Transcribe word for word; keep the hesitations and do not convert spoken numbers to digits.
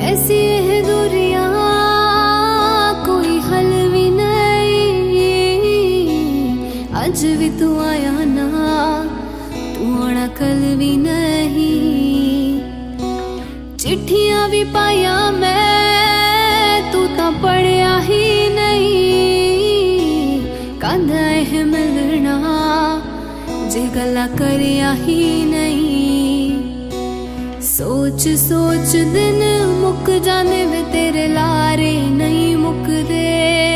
ऐसी है दूरियां कोई हल भी नहीं। अज भी तू आया ना, तू आना कल भी नहीं। चिट्ठियां भी पाया मैं, तू ता पढ़िया ही नहीं। कांदा है मिलना जे गला करिया ही नहीं। सोच सोच दिन मुक जाने वे तेरे लारे नहीं मुकदे।